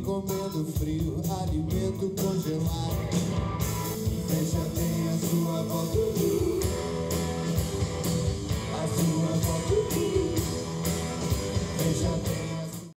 comendo frio, alimento congelado. Veja bem a sua volta.